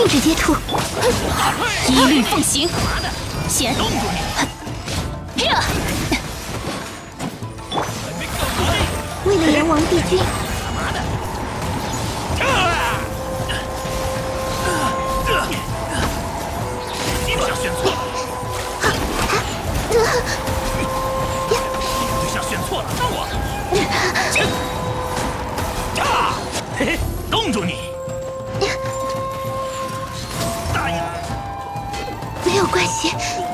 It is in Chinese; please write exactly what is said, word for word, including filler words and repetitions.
止接触，一律奉行。先， 冻住你！为了炎王帝君。 你不想选错了？你不想选错了？让我！啊！嘿嘿，冻住你！答应。 没有关系。